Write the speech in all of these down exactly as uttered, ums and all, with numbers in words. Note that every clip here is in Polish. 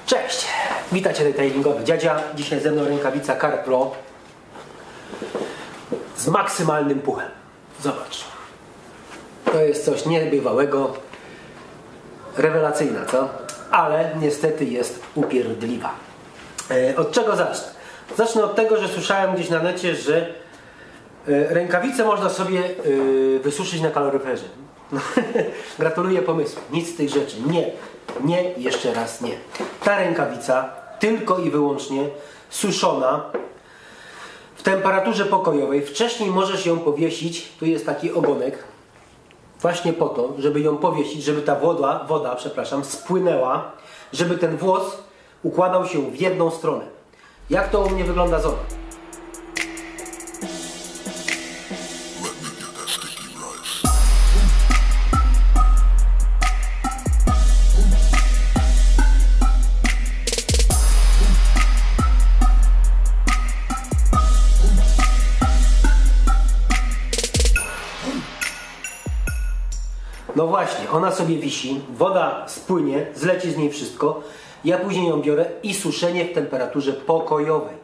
Cześć! Witajcie detailingowy dziadzia. Dzisiaj ze mną rękawica CarPro z maksymalnym puchem. Zobacz. To jest coś niebywałego. Rewelacyjna, co? Ale niestety jest upierdliwa. E, od czego zacznę? Zacznę od tego, że słyszałem gdzieś na necie, że e, rękawice można sobie e, wysuszyć na kaloryferze. Gratuluję pomysłu. Nic z tych rzeczy. Nie. Nie, jeszcze raz nie. Ta rękawica tylko i wyłącznie suszona w temperaturze pokojowej. Wcześniej możesz ją powiesić. Tu jest taki ogonek. Właśnie po to, żeby ją powiesić, żeby ta woda, woda, przepraszam, spłynęła, żeby ten włos układał się w jedną stronę. Jak to u mnie wygląda? Zobacz. No właśnie, ona sobie wisi, woda spłynie, zleci z niej wszystko. Ja później ją biorę i suszenie w temperaturze pokojowej.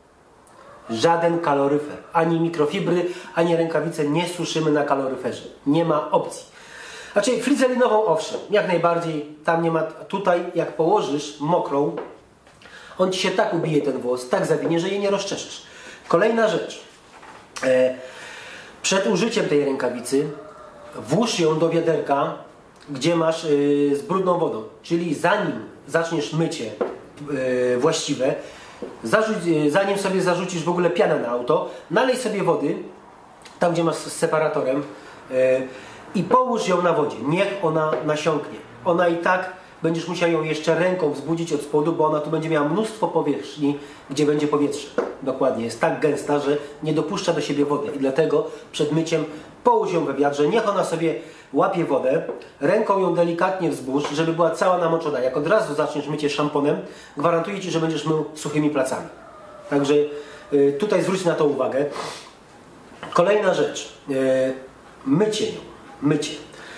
Żaden kaloryfer, ani mikrofibry, ani rękawice nie suszymy na kaloryferze. Nie ma opcji. Znaczy flizelinową owszem, jak najbardziej, tam nie ma, tutaj jak położysz mokrą, on ci się tak ubije ten włos, tak zawinie, że jej nie rozczeszysz. Kolejna rzecz. E, przed użyciem tej rękawicy włóż ją do wiaderka, gdzie masz yy, z brudną wodą. Czyli zanim zaczniesz mycie yy, właściwe, zarzuć, yy, zanim sobie zarzucisz w ogóle pianę na auto, nalej sobie wody, tam gdzie masz z separatorem yy, i połóż ją na wodzie. Niech ona nasiąknie. Ona i tak będziesz musiał ją jeszcze ręką wzbudzić od spodu, bo ona tu będzie miała mnóstwo powierzchni, gdzie będzie powietrze. Dokładnie. Jest tak gęsta, że nie dopuszcza do siebie wody. I dlatego przed myciem połóż ją we wiadrze, niech ona sobie łapie wodę, ręką ją delikatnie wzbudź, żeby była cała namoczona. Jak od razu zaczniesz mycie szamponem, gwarantuję Ci, że będziesz mył suchymi placami. Także y, tutaj zwróć na to uwagę. Kolejna rzecz. Y, mycie ją. Mycie.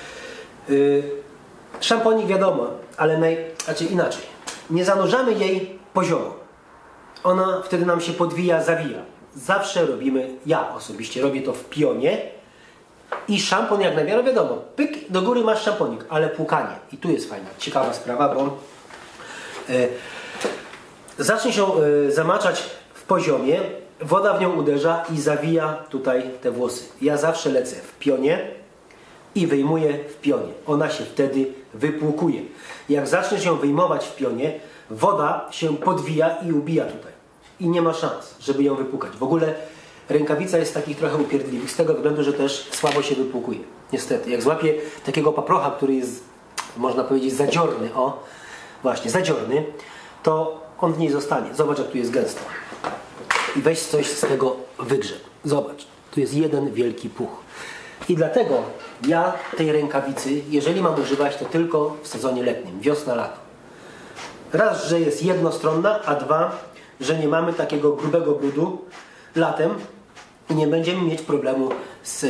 Y, szamponik wiadomo, ale naj, znaczy inaczej. Nie zanurzamy jej poziomo. Ona wtedy nam się podwija, zawija. Zawsze robimy, ja osobiście robię to w pionie. I szampon jak najwięcej, wiadomo, pyk, do góry masz szamponik, ale płukanie. I tu jest fajna, ciekawa sprawa, bo e, zacznie się e, zamaczać w poziomie, woda w nią uderza i zawija tutaj te włosy. Ja zawsze lecę w pionie i wyjmuję w pionie. Ona się wtedy wypłukuje. Jak zaczniesz ją wyjmować w pionie, woda się podwija i ubija tutaj. I nie ma szans, żeby ją wypłukać. W ogóle rękawica jest takich trochę upierdliwych z tego względu, że też słabo się wypłukuje. Niestety, jak złapię takiego paprocha, który jest, można powiedzieć, zadziorny, o, właśnie, zadziorny, to on w niej zostanie. Zobacz, jak tu jest gęsto. I weź coś z tego wygrzeb. Zobacz, tu jest jeden wielki puch. I dlatego ja tej rękawicy, jeżeli mam używać, to tylko w sezonie letnim, wiosna, lato. Raz, że jest jednostronna, a dwa, że nie mamy takiego grubego brudu latem i nie będziemy mieć problemu z,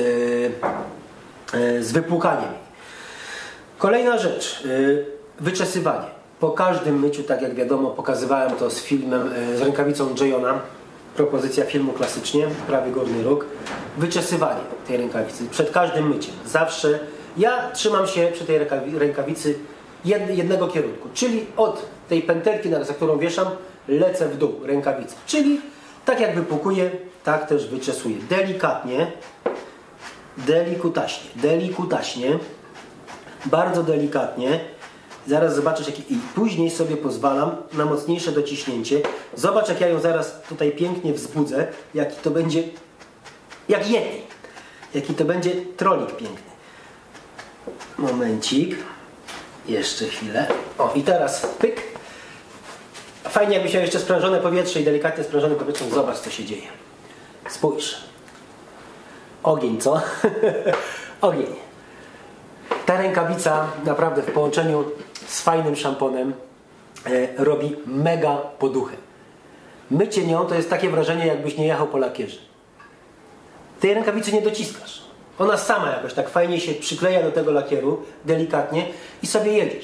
z wypłukaniem. Kolejna rzecz, wyczesywanie. Po każdym myciu, tak jak wiadomo, pokazywałem to z filmem, z rękawicą Jayona, propozycja filmu klasycznie, prawy górny róg, wyczesywanie tej rękawicy przed każdym myciem. Zawsze ja trzymam się przy tej rękawicy jednego kierunku, czyli od tej pętelki, za którą wieszam, lecę w dół rękawicy. Czyli tak jak wypłukuję, tak też wyczesuję. Delikatnie, delikutaśnie, delikutaśnie, bardzo delikatnie. Zaraz zobaczysz, jak i później sobie pozwalam na mocniejsze dociśnięcie. Zobacz, jak ja ją zaraz tutaj pięknie wzbudzę, jaki to będzie, jak Yeti, jaki to będzie trolik piękny. Momencik, jeszcze chwilę. O, i teraz pyk. Fajnie, jakby się jeszcze sprężone powietrze i delikatnie sprężone powietrze. Zobacz, co się dzieje. Spójrz. Ogień, co? Ogień. Ta rękawica naprawdę w połączeniu z fajnym szamponem e, robi mega poduchę. Mycie nią to jest takie wrażenie, jakbyś nie jechał po lakierze. Tej rękawicy nie dociskasz. Ona sama jakoś tak fajnie się przykleja do tego lakieru, delikatnie i sobie jedziesz.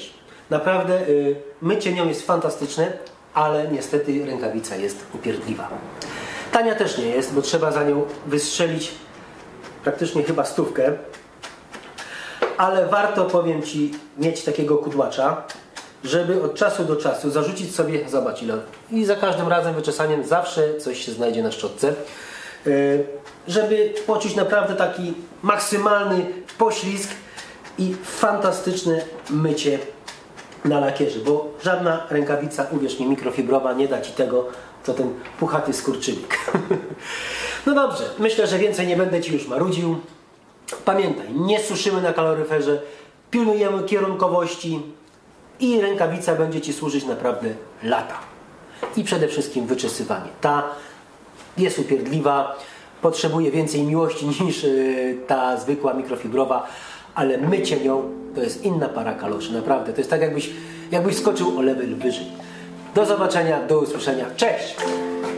Naprawdę y, mycie nią jest fantastyczne, ale niestety rękawica jest upierdliwa. Tania też nie jest, bo trzeba za nią wystrzelić praktycznie chyba stówkę. Ale warto, powiem Ci, mieć takiego kudłacza, żeby od czasu do czasu zarzucić sobie, zobacz ile, i za każdym razem wyczesaniem zawsze coś się znajdzie na szczotce, żeby poczuć naprawdę taki maksymalny poślizg i fantastyczne mycie na lakierze, bo żadna rękawica, uwierz mi, mikrofibrowa nie da Ci tego, co ten puchaty skurczylik. No dobrze, myślę, że więcej nie będę Ci już marudził. Pamiętaj, nie suszymy na kaloryferze, pilnujemy kierunkowości i rękawica będzie Ci służyć naprawdę lata. I przede wszystkim wyczesywanie. Ta jest upierdliwa, potrzebuje więcej miłości niż ta zwykła mikrofibrowa, ale mycie nią to jest inna para kaloszy, naprawdę. To jest tak, jakbyś, jakbyś skoczył o level wyżej. Do zobaczenia, do usłyszenia. Cześć!